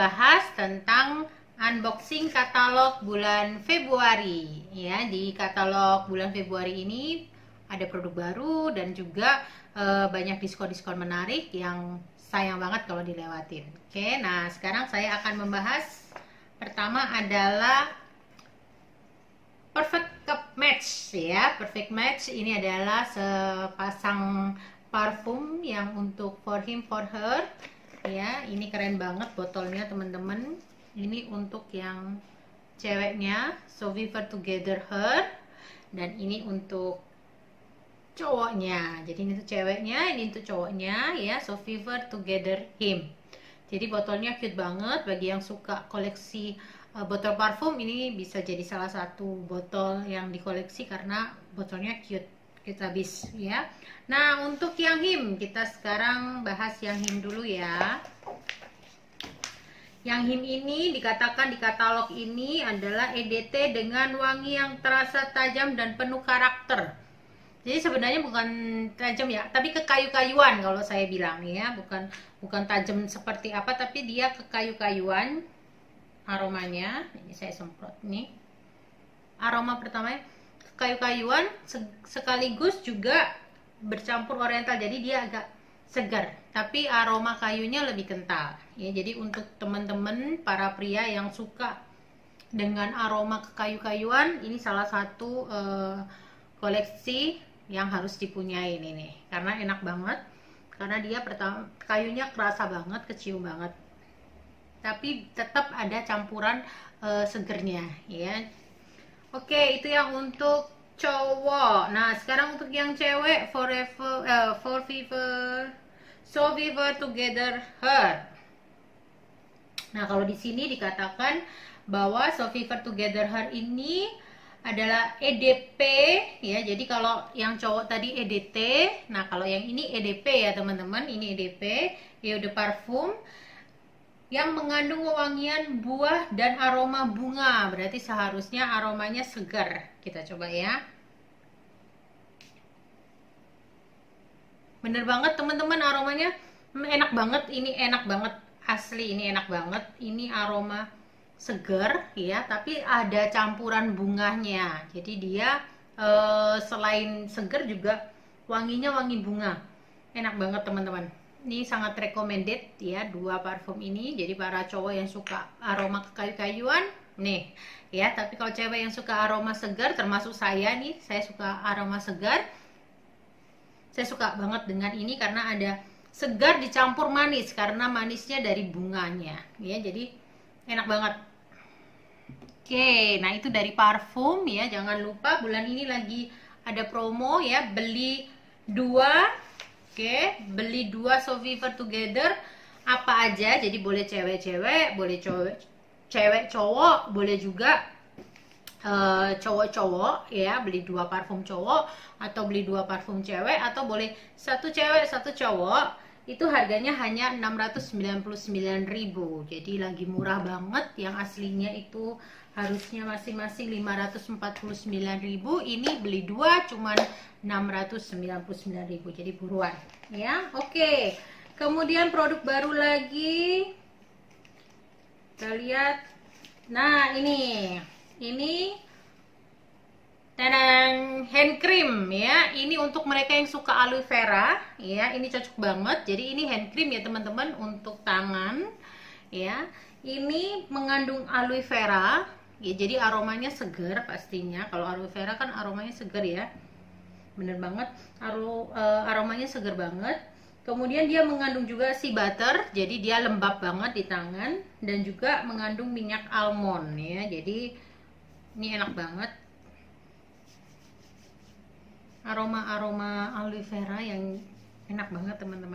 membahas tentang unboxing katalog bulan Februari. Ya, di katalog bulan Februari ini ada produk baru dan juga banyak diskon-diskon menarik yang sayang banget kalau dilewatin. Oke, nah sekarang saya akan membahas pertama adalah Perfect Cup Match ya. Perfect Match ini adalah sepasang parfum yang untuk for him for her ya. Ini keren banget botolnya teman-teman. Ini untuk yang ceweknya, So Viva Together Her, dan ini untuk cowoknya. Jadi ini tuh ceweknya, ini untuk cowoknya ya, So Viva Together Him. Jadi botolnya cute banget. Bagi yang suka koleksi botol parfum, ini bisa jadi salah satu botol yang dikoleksi karena botolnya cute habis ya. Nah, untuk yang him, kita sekarang bahas yang him dulu ya. Yang him ini dikatakan di katalog ini adalah EDT dengan wangi yang terasa tajam dan penuh karakter. Jadi sebenarnya bukan tajam ya, tapi kekayu-kayuan kalau saya bilang ya, bukan tajam seperti apa, tapi dia kekayu-kayuan aromanya. Ini saya semprot nih. Aroma pertamanya kekayu-kayuan sekaligus juga bercampur oriental, jadi dia agak segar, tapi aroma kayunya lebih kental ya. Jadi untuk teman-teman para pria yang suka dengan aroma kekayu-kayuan, ini salah satu koleksi yang harus dipunyain ini, karena enak banget, karena dia pertama kayunya kerasa banget, kecium banget, tapi tetap ada campuran segernya ya. Oke, itu yang untuk cowok. Nah, sekarang untuk yang cewek, So Viva Together Her. Nah, kalau di sini dikatakan bahwa So Viva Together Her ini adalah EDP ya. Jadi kalau yang cowok tadi EDT, nah kalau yang ini EDP ya teman-teman. Ini EDP, Eau de Parfum, yang mengandung wewangian buah dan aroma bunga. Berarti seharusnya aromanya segar. Kita coba ya. Bener banget teman-teman, aromanya enak banget. Ini enak banget, asli ini enak banget. Ini aroma segar ya, tapi ada campuran bunganya. Jadi dia selain segar juga wanginya wangi bunga. Enak banget teman-teman. Ini sangat recommended ya, dua parfum ini. Jadi para cowok yang suka aroma kekayu-kayuan nih ya, tapi kalau cewek yang suka aroma segar, termasuk saya nih, saya suka aroma segar. Saya suka banget dengan ini karena ada segar dicampur manis, karena manisnya dari bunganya ya. Jadi enak banget. Oke, nah itu dari parfum ya. Jangan lupa bulan ini lagi ada promo ya, beli dua. Oke, beli dua So Viva Together apa aja. Jadi boleh cewek-cewek, boleh cewek-cowok, boleh juga cowok-cowok ya. Beli dua parfum cowok atau beli dua parfum cewek, atau boleh satu cewek satu cowok. Itu harganya hanya 699.000. Jadi lagi murah banget. Yang aslinya itu harusnya masing-masing 549.000. Ini beli dua cuman 699.000. Jadi buruan ya. Oke. Kemudian produk baru lagi. Kita lihat. Nah, ini tenang hand cream ya. Ini untuk mereka yang suka aloe vera ya. Ini cocok banget. Jadi ini hand cream ya teman-teman, untuk tangan ya. Ini mengandung aloe vera ya, jadi aromanya segar pastinya. Kalau aloe vera kan aromanya segar ya. Bener banget, aromanya segar banget. Kemudian dia mengandung juga sea butter, jadi dia lembab banget di tangan, dan juga mengandung minyak almond ya. Jadi ini enak banget. Aroma aloe vera yang enak banget teman-teman.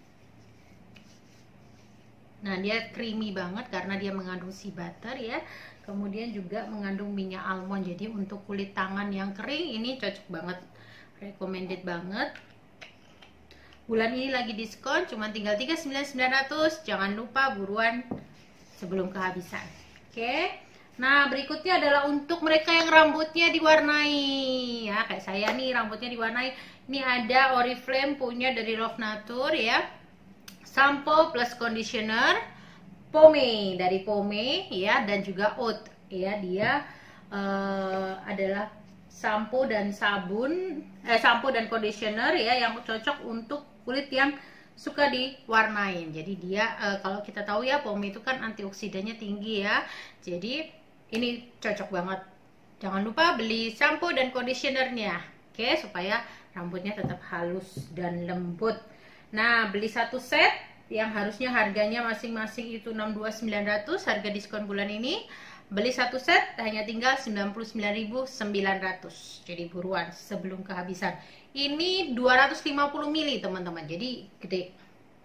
Nah, dia creamy banget karena dia mengandung sea butter ya. Kemudian juga mengandung minyak almond. Jadi untuk kulit tangan yang kering ini cocok banget. Recommended banget. Bulan ini lagi diskon, cuma tinggal 39.900. Jangan lupa buruan sebelum kehabisan. Oke. Nah, berikutnya adalah untuk mereka yang rambutnya diwarnai ya, kayak saya nih rambutnya diwarnai. Ini ada Oriflame punya dari Love Nature ya. Shampoo plus conditioner Pomade, dari Pomade ya, dan juga Oud ya. Dia adalah sampo dan sampo dan conditioner ya, yang cocok untuk kulit yang suka diwarnain. Jadi dia kalau kita tahu ya, pomade itu kan antioksidannya tinggi ya, jadi ini cocok banget. Jangan lupa beli sampo dan conditionernya, oke, supaya rambutnya tetap halus dan lembut. Nah, beli satu set yang harusnya harganya masing-masing itu 62.900, harga diskon bulan ini. Beli satu set hanya tinggal 99.900. Jadi buruan sebelum kehabisan. Ini 250 ml teman-teman. Jadi gede.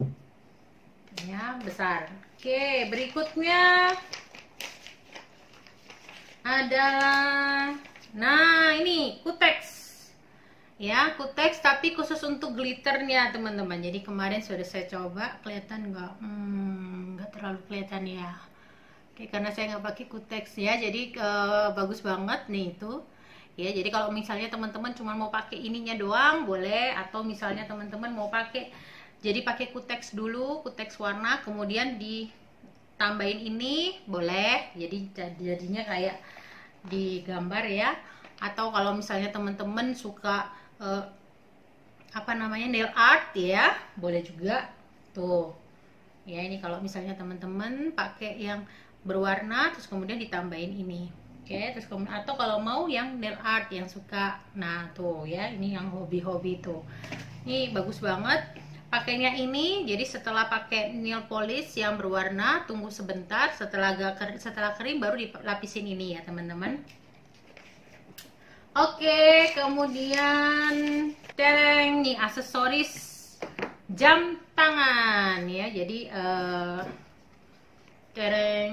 Ya, besar. Oke, berikutnya adalah, nah ini Kutex. Ya, Kutex tapi khusus untuk glitternya teman-teman. Jadi kemarin sudah saya coba, kelihatan nggak? Nggak terlalu kelihatan ya. Oke, karena saya nggak pakai Kutex ya, jadi bagus banget nih itu ya. Jadi kalau misalnya teman-teman cuma mau pakai ininya doang boleh, atau misalnya teman-teman mau pakai, jadi pakai Kutex dulu, Kutex warna, kemudian ditambahin ini boleh, jadi jadinya kayak di gambar ya. Atau kalau misalnya teman-teman suka apa namanya, nail art ya, boleh juga tuh ya. Ini kalau misalnya teman-teman pakai yang berwarna terus kemudian ditambahin ini, oke. Terus kemudian, atau kalau mau yang nail art yang suka, nah tuh ya, ini yang hobi-hobi tuh, ini bagus banget pakainya ini. Jadi setelah pakai nail polish yang berwarna, tunggu sebentar, setelah kering baru dilapisin ini ya teman-teman. Oke, kemudian deng nih aksesoris jam tangan ya. Jadi tereng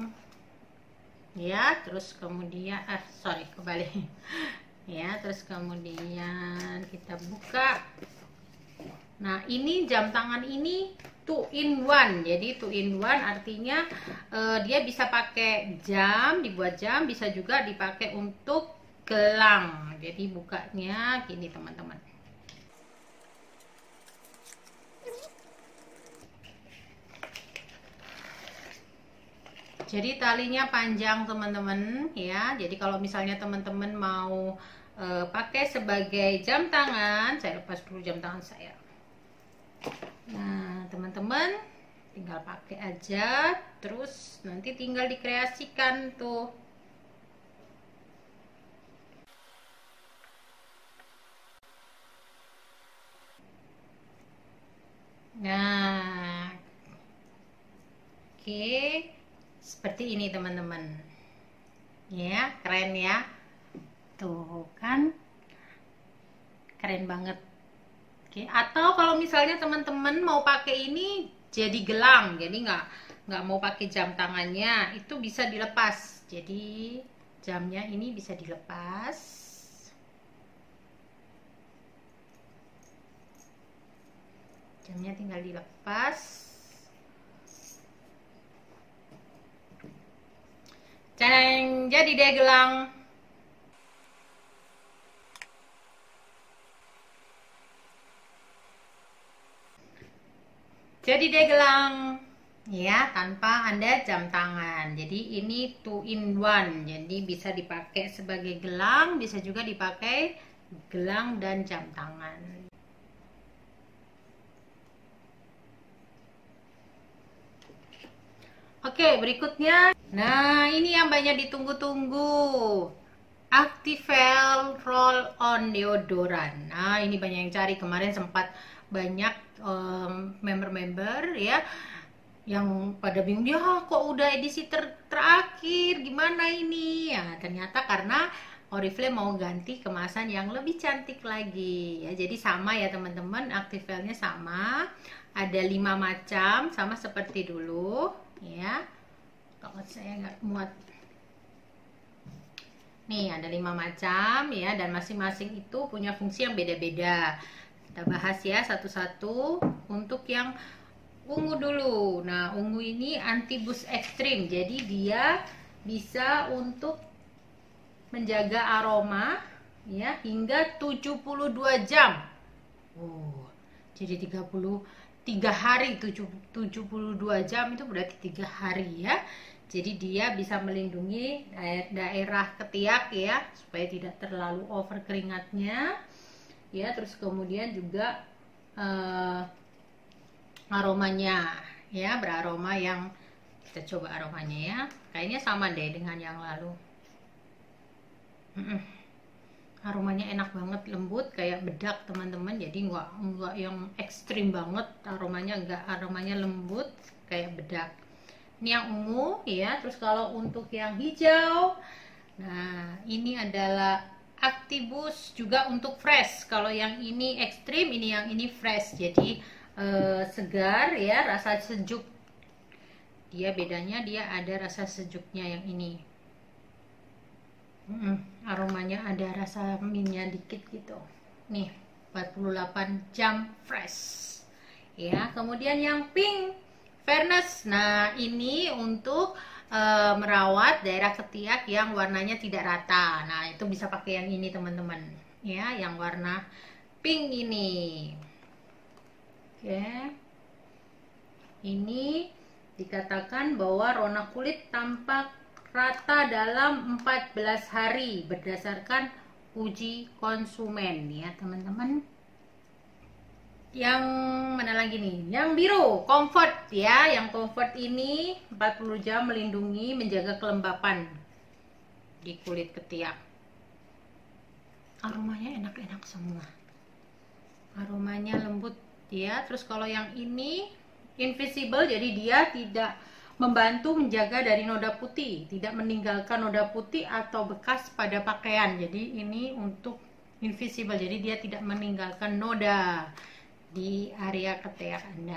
ya, terus kemudian kembali ya, terus kemudian kita buka. Nah, ini jam tangan ini 2 in 1. Jadi 2 in 1 artinya dia bisa pakai jam, dibuat jam, bisa juga dipakai untuk gelang. Jadi bukanya gini teman-teman. Jadi talinya panjang teman-teman ya. Jadi kalau misalnya teman-teman mau pakai sebagai jam tangan, saya lepas dulu jam tangan saya. Nah teman-teman tinggal pakai aja, terus nanti tinggal dikreasikan tuh. Nah, oke. Seperti ini teman-teman ya, keren ya, tuh kan keren banget. Oke, atau kalau misalnya teman-teman mau pakai ini jadi gelang, jadi nggak mau pakai jam tangannya, itu bisa dilepas. Jadi jamnya ini bisa dilepas, jamnya tinggal dilepas. Ceng, jadi deh gelang. Jadi deh gelang ya, tanpa ada jam tangan. Jadi ini 2 in 1. Jadi bisa dipakai sebagai gelang, bisa juga dipakai gelang dan jam tangan. Oke, berikutnya. Nah, ini yang banyak ditunggu-tunggu. Activel Roll-On Deodoran. Nah, ini banyak yang cari. Kemarin sempat banyak member-member ya yang pada bingung, ya kok udah edisi terakhir, gimana ini? Ya, ternyata karena Oriflame mau ganti kemasan yang lebih cantik lagi ya. Jadi sama ya teman-teman, Activelnya sama. Ada 5 macam, sama seperti dulu ya. Kalau saya nggak muat nih, ada 5 macam ya, dan masing-masing itu punya fungsi yang beda-beda. Kita bahas ya satu-satu. Untuk yang ungu dulu. Nah, ungu ini anti boost ekstrim, jadi dia bisa untuk menjaga aroma ya hingga 72 jam. Jadi 30 3 hari, 72 jam itu berarti 3 hari ya. Jadi dia bisa melindungi daerah ketiak ya, supaya tidak terlalu over keringatnya ya. Terus kemudian juga aromanya ya, beraroma yang, kita coba aromanya ya, kayaknya sama deh dengan yang lalu. Aromanya enak banget, lembut kayak bedak teman-teman, jadi nggak yang ekstrim banget aromanya, enggak, aromanya lembut kayak bedak. Ini yang ungu ya. Terus kalau untuk yang hijau, nah ini adalah Actibus, juga untuk fresh. Kalau yang ini ekstrim, yang ini fresh, jadi segar ya, rasa sejuk. Dia bedanya, dia ada rasa sejuknya yang ini. Aromanya ada rasa minyak dikit gitu. Nih 48 jam fresh ya. Kemudian yang pink Fairness, nah ini untuk merawat daerah ketiak yang warnanya tidak rata. Nah itu bisa pakai yang ini teman-teman ya, yang warna pink ini. Oke, ini dikatakan bahwa rona kulit tampak rata dalam 14 hari berdasarkan uji konsumen ya teman-teman. Yang mana lagi nih? Yang biru, comfort ya. Yang comfort ini 40 jam melindungi, menjaga kelembapan di kulit ketiak. Aromanya enak-enak semua. Aromanya lembut ya. Terus kalau yang ini invisible, jadi dia tidak membantu menjaga dari noda putih, tidak meninggalkan noda putih atau bekas pada pakaian. Jadi ini untuk invisible, jadi dia tidak meninggalkan noda di area ketiak Anda.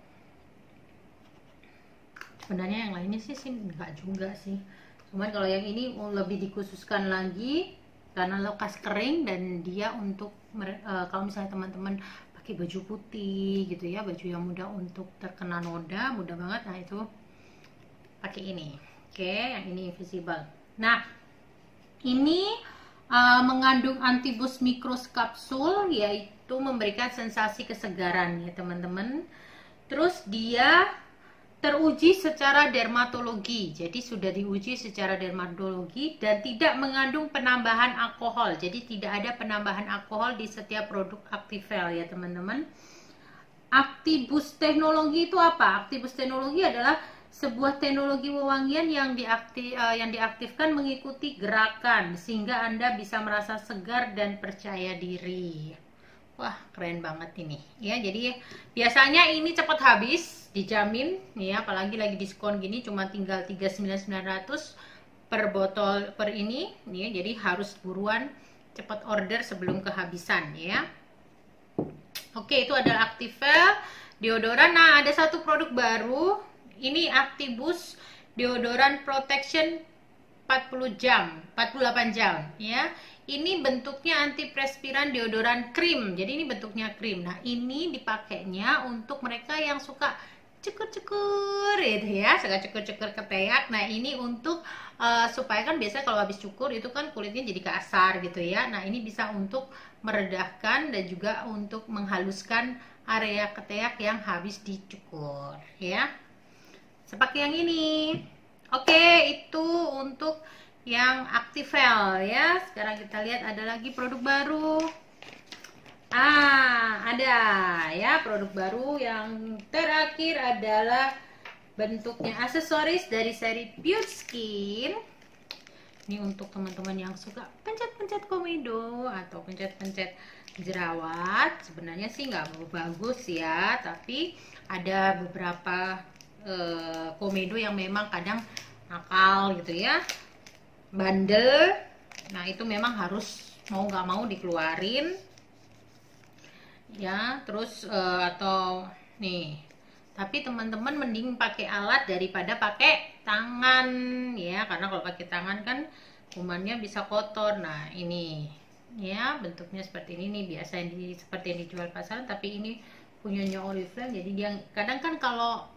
Sebenarnya yang lainnya sih enggak juga sih, cuman kalau yang ini lebih dikhususkan lagi karena lekas kering, dan dia untuk kalau misalnya teman-teman pakai baju putih gitu ya, baju yang mudah untuk terkena noda, mudah banget, nah itu pakai ini. Oke, yang ini invisible. Nah ini mengandung Actibus micros kapsul, yaitu memberikan sensasi kesegaran ya teman-teman. Terus dia teruji secara dermatologi, jadi sudah diuji secara dermatologi, dan tidak mengandung penambahan alkohol. Jadi tidak ada penambahan alkohol di setiap produk Activel ya teman-teman. Actibus teknologi itu apa? Actibus teknologi adalah sebuah teknologi wewangian yang diaktifkan mengikuti gerakan sehingga Anda bisa merasa segar dan percaya diri. Wah, keren banget ini ya. Jadi biasanya ini cepat habis, dijamin ya, apalagi lagi diskon gini, cuma tinggal 39900 per botol per ini ya. Jadi harus buruan cepat order sebelum kehabisan ya. Oke, itu adalah Activel deodoran. Nah, ada satu produk baru. Ini Actibus deodoran protection 48 jam ya. Ini bentuknya antiperspiran deodoran krim. Jadi ini bentuknya krim. Nah, ini dipakainya untuk mereka yang suka cukur-cukur gitu ya, suka cukur-cukur ketiak. Nah, ini untuk supaya kan biasanya kalau habis cukur itu kan kulitnya jadi kasar gitu ya. Nah, ini bisa untuk meredahkan dan juga untuk menghaluskan area ketiak yang habis dicukur ya. Seperti yang ini. Oke, itu untuk yang Activel ya. Sekarang kita lihat ada lagi produk baru. Ada ya produk baru. Yang terakhir adalah bentuknya aksesoris dari seri Pure Skin. Ini untuk teman-teman yang suka pencet-pencet komedo atau pencet-pencet jerawat. Sebenarnya sih nggak bagus ya, tapi ada beberapa komedo yang memang kadang nakal gitu ya, bandel. Nah itu memang harus mau nggak mau dikeluarin ya. Terus atau nih, tapi teman-teman mending pakai alat daripada pakai tangan ya, karena kalau pakai tangan kan kumannya bisa kotor. Nah ini ya bentuknya seperti ini nih, biasa seperti yang dijual pasaran, tapi ini punyanya Oriflame. Jadi dia kadang kan kalau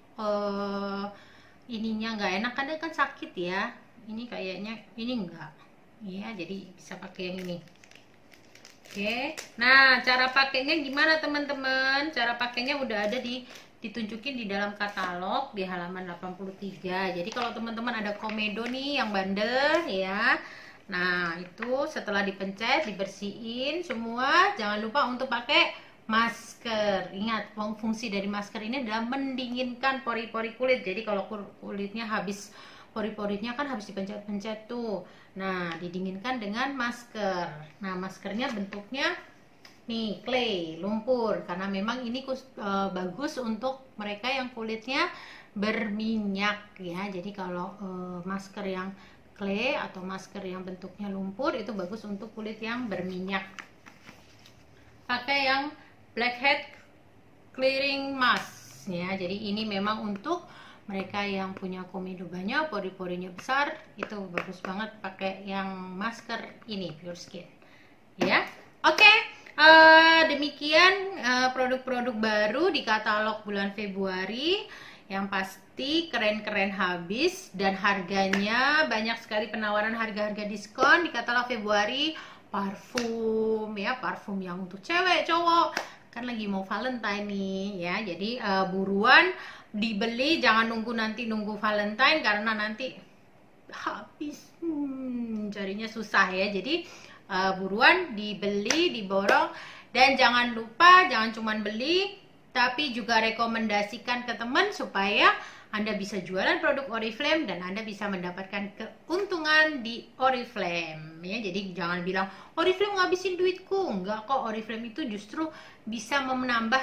ininya nggak enak, kadang kan sakit ya. Ini kayaknya ini enggak ya, jadi bisa pakai yang ini. Oke, nah cara pakainya gimana teman-teman? Cara pakainya udah ada ditunjukin di dalam katalog di halaman 83. Jadi kalau teman-teman ada komedo nih yang bandel ya, nah itu setelah dipencet, dibersihin semua, jangan lupa untuk pakai masker. Ingat, fungsi dari masker ini adalah mendinginkan pori-pori kulit. Jadi kalau kulitnya habis, pori-porinya kan habis dipencet-pencet tuh. Nah, didinginkan dengan masker. Nah, maskernya bentuknya nih clay, lumpur, karena memang ini bagus untuk mereka yang kulitnya berminyak ya. Jadi kalau masker yang clay atau masker yang bentuknya lumpur itu bagus untuk kulit yang berminyak. Pakai yang blackhead clearing mask ya. Jadi ini memang untuk mereka yang punya komedo banyak, pori-porinya besar, itu bagus banget pakai yang masker ini Pure Skin ya. Oke, demikian produk-produk baru di katalog bulan Februari. Yang pasti keren-keren habis dan harganya banyak sekali, penawaran harga-harga diskon di katalog Februari. Parfum ya, parfum yang untuk cewek, cowok, kan lagi mau Valentine nih ya. Jadi buruan dibeli, jangan nunggu Valentine karena nanti habis, carinya susah ya. Jadi buruan dibeli, diborong, dan jangan lupa jangan cuman beli tapi juga rekomendasikan ke teman supaya Anda bisa jualan produk Oriflame dan Anda bisa mendapatkan keuntungan di Oriflame ya. Jadi jangan bilang Oriflame ngabisin duitku, enggak kok. Oriflame itu justru bisa menambah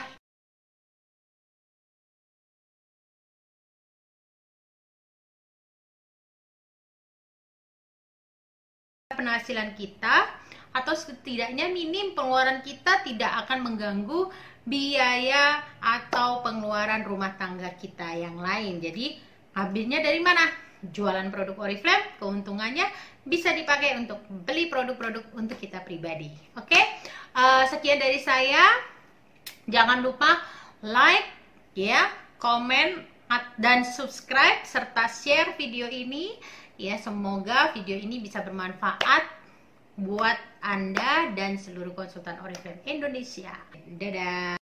penghasilan kita, atau setidaknya minim pengeluaran kita tidak akan mengganggu biaya atau pengeluaran rumah tangga kita yang lain. Jadi habisnya dari mana? Jualan produk Oriflame, keuntungannya bisa dipakai untuk beli produk-produk untuk kita pribadi. Oke, sekian dari saya. Jangan lupa like ya, komen dan subscribe serta share video ini ya. Semoga video ini bisa bermanfaat buat Anda dan seluruh konsultan Oriflame Indonesia. Dadah.